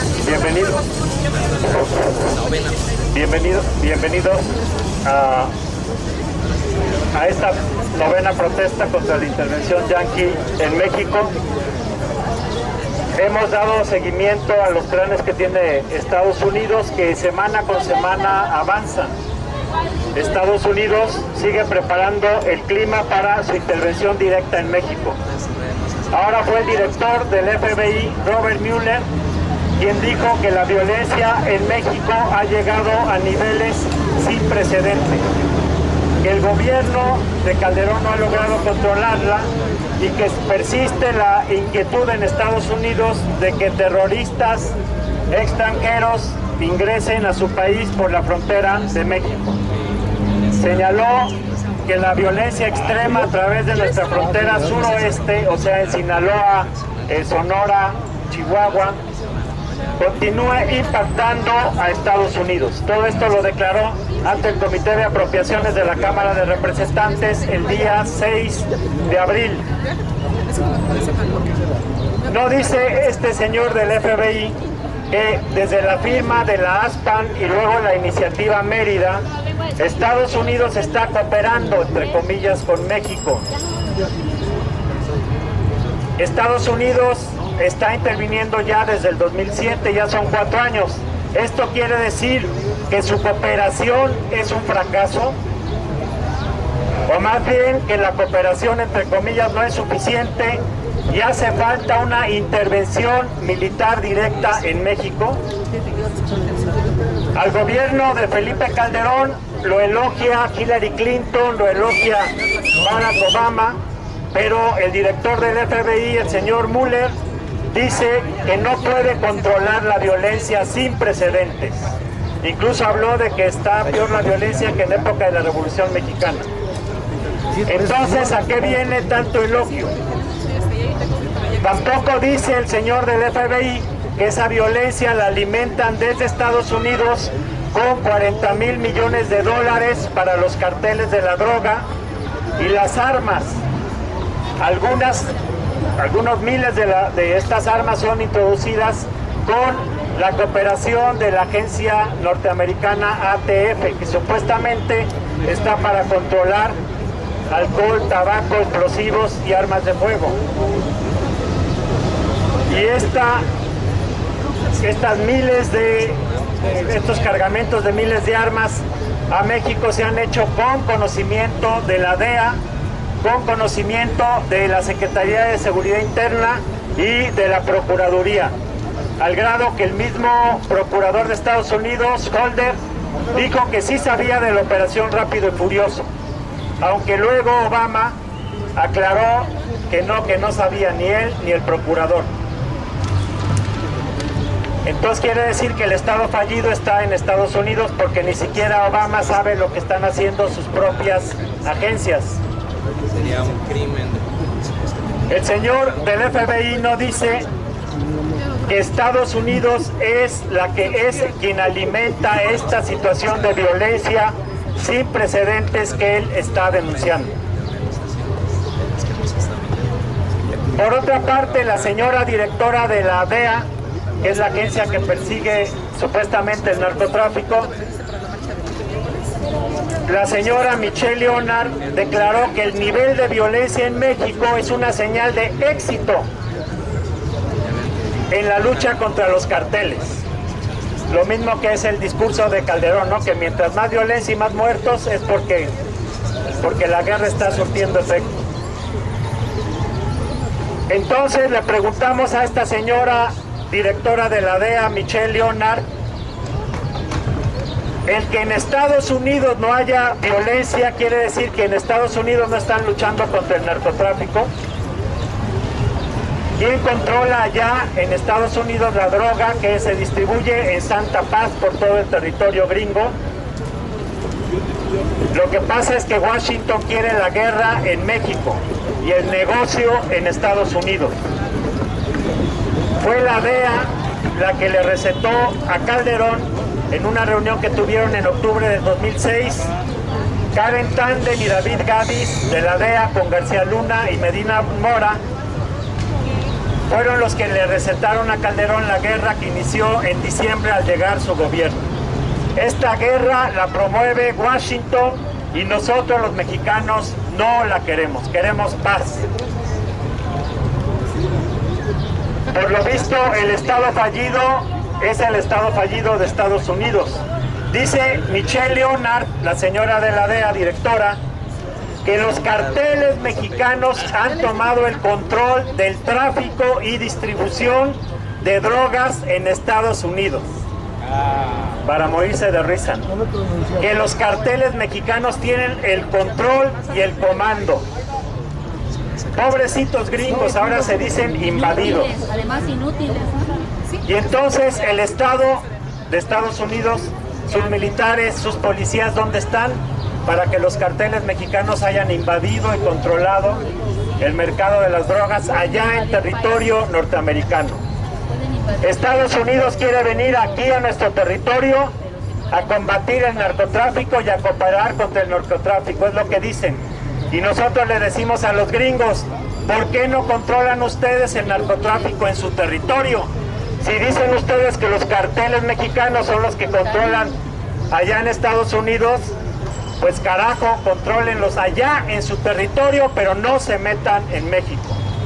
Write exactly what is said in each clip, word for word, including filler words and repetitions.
Bienvenidos. Bienvenidos, bienvenidos a, a esta novena protesta contra la intervención yanqui en México. Hemos dado seguimiento a los planes que tiene Estados Unidos, que semana con semana avanzan. Estados Unidos sigue preparando el clima para su intervención directa en México. Ahora fue el director del F B I, Robert Mueller, quien dijo que la violencia en México ha llegado a niveles sin precedentes, que el gobierno de Calderón no ha logrado controlarla y que persiste la inquietud en Estados Unidos de que terroristas extranjeros ingresen a su país por la frontera de México. Señaló que la violencia extrema a través de nuestra frontera suroeste, o sea en Sinaloa, en Sonora, Chihuahua, continúe impactando a Estados Unidos. Todo esto lo declaró ante el Comité de Apropiaciones de la Cámara de Representantes el día seis de abril. No dice este señor del F B I que desde la firma de la ASPAN y luego la iniciativa Mérida, Estados Unidos está cooperando, entre comillas, con México. Estados Unidos está interviniendo ya desde el dos mil siete, ya son cuatro años. ¿Esto quiere decir que su cooperación es un fracaso? O más bien que la cooperación, entre comillas, no es suficiente y hace falta una intervención militar directa en México. Al gobierno de Felipe Calderón lo elogia Hillary Clinton, lo elogia Barack Obama, pero el director del F B I, el señor Mueller, dice que no puede controlar la violencia sin precedentes. Incluso habló de que está peor la violencia que en época de la Revolución Mexicana. Entonces, ¿a qué viene tanto elogio? Tampoco dice el señor del F B I que esa violencia la alimentan desde Estados Unidos con cuarenta mil millones de dólares para los carteles de la droga y las armas. Algunas, algunos miles de, la, de estas armas son introducidas con la cooperación de la agencia norteamericana A T F, que supuestamente está para controlar alcohol, tabaco, explosivos y armas de fuego. Y esta, estas miles de, estos cargamentos de miles de armas a México se han hecho con conocimiento de la D E A, con conocimiento de la Secretaría de Seguridad Interna y de la Procuraduría, al grado que el mismo procurador de Estados Unidos, Holder, dijo que sí sabía de la operación Rápido y Furioso, aunque luego Obama aclaró que no, que no sabía ni él ni el procurador. Entonces quiere decir que el Estado fallido está en Estados Unidos porque ni siquiera Obama sabe lo que están haciendo sus propias agencias. Sería un crimen. El señor del F B I no dice que Estados Unidos es la que es quien alimenta esta situación de violencia sin precedentes que él está denunciando. Por otra parte, la señora directora de la D E A, que es la agencia que persigue supuestamente el narcotráfico, la señora Michelle Leonard declaró que el nivel de violencia en México es una señal de éxito en la lucha contra los carteles. Lo mismo que es el discurso de Calderón, ¿no? Que mientras más violencia y más muertos es porque, porque la guerra está surtiendo efecto. Entonces le preguntamos a esta señora directora de la D E A, Michelle Leonard, el que en Estados Unidos no haya violencia quiere decir que en Estados Unidos no están luchando contra el narcotráfico. ¿Quién controla allá en Estados Unidos la droga que se distribuye en Santa Paz por todo el territorio gringo? Lo que pasa es que Washington quiere la guerra en México y el negocio en Estados Unidos. Fue la D E A la que le recetó a Calderón en una reunión que tuvieron en octubre del dos mil seis, Karen Tanden y David Gavis de la D E A con García Luna y Medina Mora, fueron los que le recetaron a Calderón la guerra que inició en diciembre al llegar su gobierno. Esta guerra la promueve Washington y nosotros los mexicanos no la queremos, queremos paz. Por lo visto, el estado fallido es el estado fallido de Estados Unidos. Dice Michelle Leonard, la señora de la D E A, directora, que los carteles mexicanos han tomado el control del tráfico y distribución de drogas en Estados Unidos. Para morirse de risa. Que los carteles mexicanos tienen el control y el comando. Pobrecitos gringos, ahora se dicen invadidos. Además inútiles. Y entonces el Estado de Estados Unidos, sus militares, sus policías, ¿dónde están? Para que los carteles mexicanos hayan invadido y controlado el mercado de las drogas allá en territorio norteamericano. Estados Unidos quiere venir aquí a nuestro territorio a combatir el narcotráfico y a cooperar contra el narcotráfico, es lo que dicen. Y nosotros le decimos a los gringos, ¿por qué no controlan ustedes el narcotráfico en su territorio? Si dicen ustedes que los carteles mexicanos son los que controlan allá en Estados Unidos, pues carajo, contrólenlos allá en su territorio, pero no se metan en México.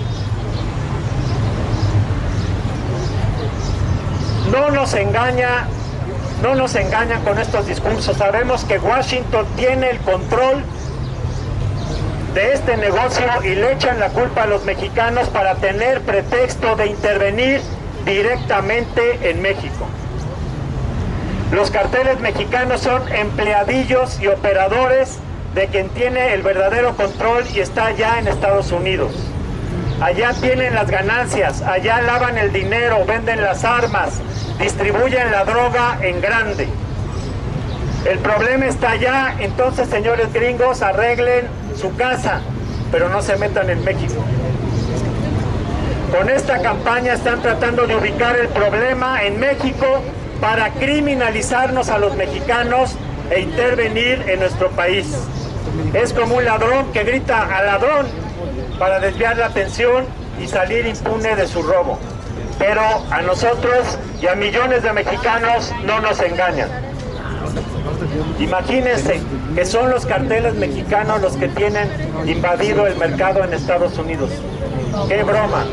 No nos engaña, no nos engañan con estos discursos. Sabemos que Washington tiene el control de este negocio y le echan la culpa a los mexicanos para tener pretexto de intervenir directamente en México. Los carteles mexicanos son empleadillos y operadores de quien tiene el verdadero control y está allá en Estados Unidos. Allá tienen las ganancias, allá lavan el dinero, venden las armas, distribuyen la droga en grande. El problema está allá, entonces señores gringos, arreglen su casa, pero no se metan en México. Con esta campaña están tratando de ubicar el problema en México para criminalizarnos a los mexicanos e intervenir en nuestro país. Es como un ladrón que grita al ladrón para desviar la atención y salir impune de su robo. Pero a nosotros y a millones de mexicanos no nos engañan. Imagínense que son los carteles mexicanos los que tienen invadido el mercado en Estados Unidos. ¡Qué broma!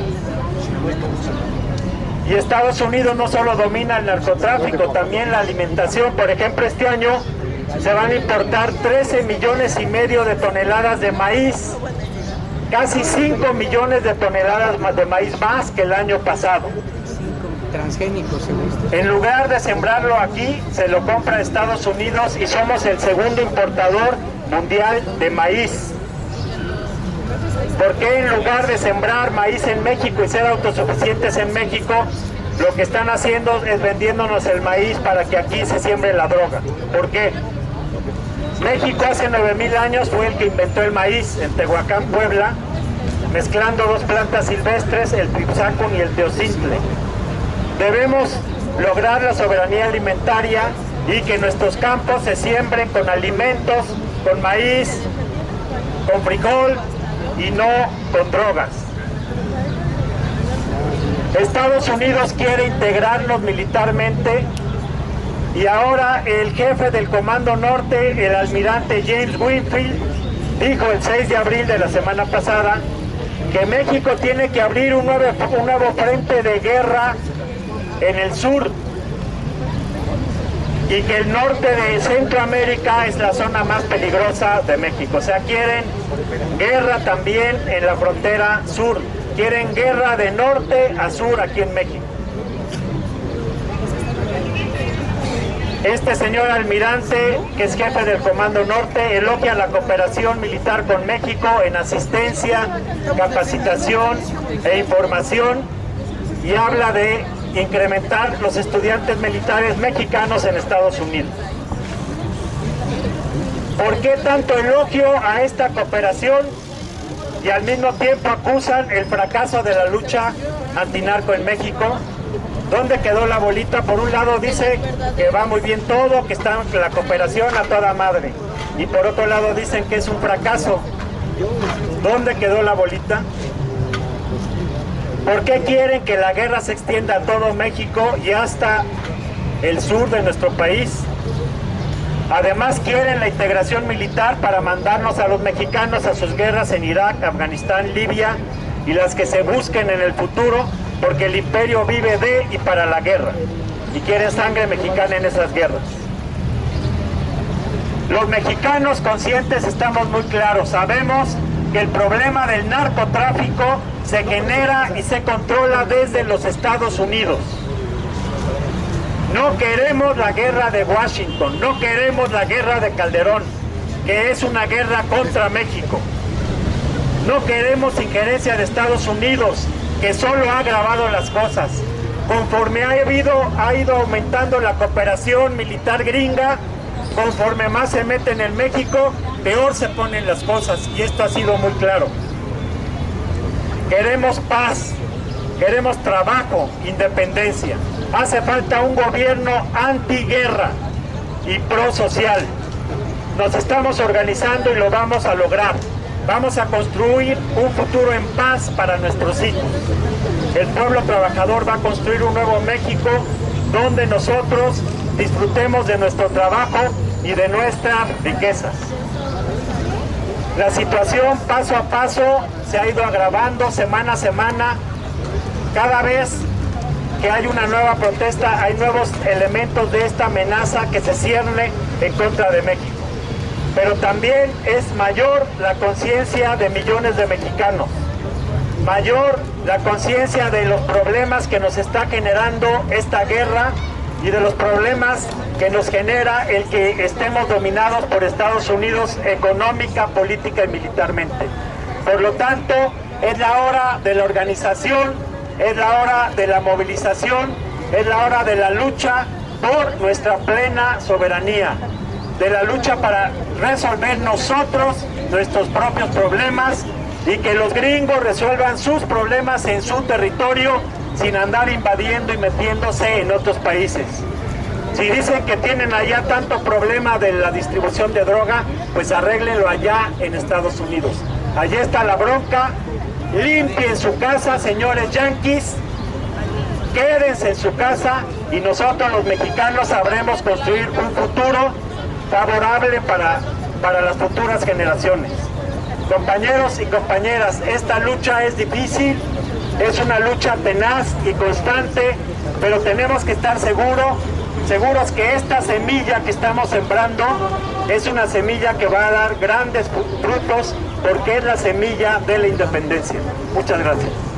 Y Estados Unidos no solo domina el narcotráfico, también la alimentación. Por ejemplo, este año se van a importar trece millones y medio de toneladas de maíz, casi cinco millones de toneladas de maíz más que el año pasado. Transgénicos, en lugar de sembrarlo aquí, se lo compra Estados Unidos y somos el segundo importador mundial de maíz. ¿Por qué en lugar de sembrar maíz en México y ser autosuficientes en México, lo que están haciendo es vendiéndonos el maíz para que aquí se siembre la droga? ¿Por qué? México hace nueve mil años fue el que inventó el maíz en Tehuacán, Puebla, mezclando dos plantas silvestres, el Tripsacum y el Teocintle. Debemos lograr la soberanía alimentaria y que nuestros campos se siembren con alimentos, con maíz, con frijol y no con drogas. Estados Unidos quiere integrarnos militarmente y ahora el jefe del Comando Norte, el almirante James Winfield, dijo el seis de abril de la semana pasada que México tiene que abrir un nuevo, un nuevo frente de guerra en el sur y que el norte de Centroamérica es la zona más peligrosa de México. O sea, quieren guerra también en la frontera sur, quieren guerra de norte a sur aquí en México. Este señor almirante, que es jefe del Comando Norte, elogia la cooperación militar con México en asistencia, capacitación e información y habla de incrementar los estudiantes militares mexicanos en Estados Unidos. ¿Por qué tanto elogio a esta cooperación y al mismo tiempo acusan el fracaso de la lucha antinarco en México? ¿Dónde quedó la bolita? Por un lado dice que va muy bien todo, que está la cooperación a toda madre, y por otro lado dicen que es un fracaso. ¿Dónde quedó la bolita? ¿Por qué quieren que la guerra se extienda a todo México y hasta el sur de nuestro país? Además quieren la integración militar para mandarnos a los mexicanos a sus guerras en Irak, Afganistán, Libia y las que se busquen en el futuro, porque el imperio vive de y para la guerra y quieren sangre mexicana en esas guerras. Los mexicanos conscientes estamos muy claros, sabemos que el problema del narcotráfico se genera y se controla desde los Estados Unidos. No queremos la guerra de Washington, no queremos la guerra de Calderón, que es una guerra contra México. No queremos injerencia de Estados Unidos, que solo ha agravado las cosas. Conforme ha, habido, ha ido aumentando la cooperación militar gringa, conforme más se meten en México, peor se ponen las cosas, y esto ha sido muy claro. Queremos paz, queremos trabajo, independencia. Hace falta un gobierno antiguerra y prosocial. Nos estamos organizando y lo vamos a lograr. Vamos a construir un futuro en paz para nuestros hijos. El pueblo trabajador va a construir un nuevo México donde nosotros disfrutemos de nuestro trabajo y de nuestras riquezas. La situación paso a paso se ha ido agravando semana a semana. Cada vez que hay una nueva protesta, hay nuevos elementos de esta amenaza que se cierne en contra de México. Pero también es mayor la conciencia de millones de mexicanos, mayor la conciencia de los problemas que nos está generando esta guerra y de los problemas que nos genera el que estemos dominados por Estados Unidos económica, política y militarmente. Por lo tanto, es la hora de la organización, es la hora de la movilización, es la hora de la lucha por nuestra plena soberanía, de la lucha para resolver nosotros nuestros propios problemas y que los gringos resuelvan sus problemas en su territorio sin andar invadiendo y metiéndose en otros países. Si dicen que tienen allá tanto problema de la distribución de droga, pues arréglenlo allá en Estados Unidos. Allí está la bronca. Limpien su casa, señores yanquis, quédense en su casa y nosotros los mexicanos sabremos construir un futuro favorable para, para las futuras generaciones. Compañeros y compañeras, esta lucha es difícil, es una lucha tenaz y constante, pero tenemos que estar seguros, seguros que esta semilla que estamos sembrando es una semilla que va a dar grandes frutos, porque es la semilla de la independencia. Muchas gracias.